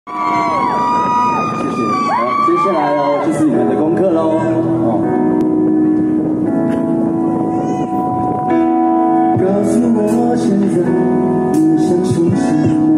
谢谢。好，接下来哦，就是你们的功课喽。哦。告诉我现在你想说什么？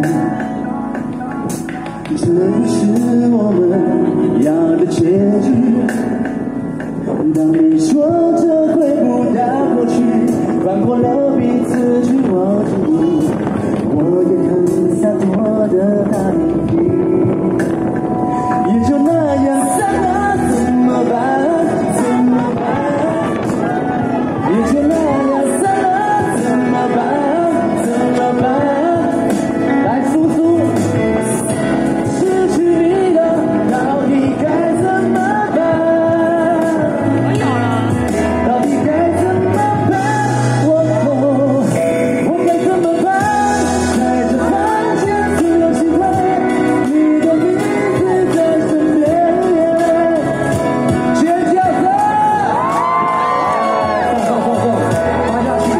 这不是我们要的结局。当你说着回不到过去，放过了彼此去忘记你，我也很洒脱的答应你，也就那样散了，怎么办？怎么办？也就那样散了，怎么办？怎么办？来，叔叔，失去你了，到底该怎么办？到底该怎么办？我该怎么办？在这房间只有喜欢你的名字在身边，尖叫着，放，发下去。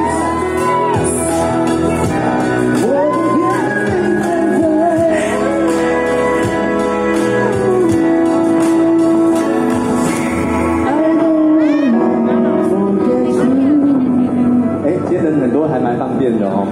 我的眼泪在I don't wanna forget you。哎，今天人很多，还蛮方便的哦。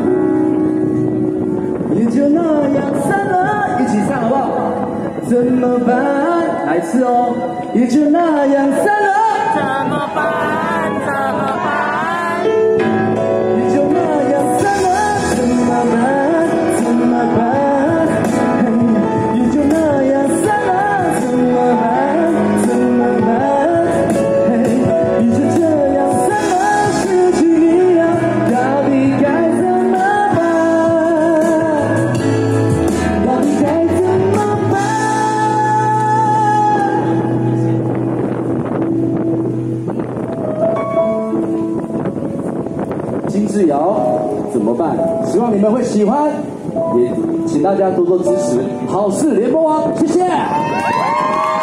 也就那样散了，一起唱好不好？怎么办？来一次哦。也就那样散了， 怎么办？怎么办？ 也就那样散了，怎么办？怎么办？嘿，也就那样散了，怎么办？怎么办？嘿，也就这样散了，失去你了，到底该怎么办？到底该怎么办？金志尧怎么办？希望你们会喜欢，也请大家多多支持好事联盟王，谢谢。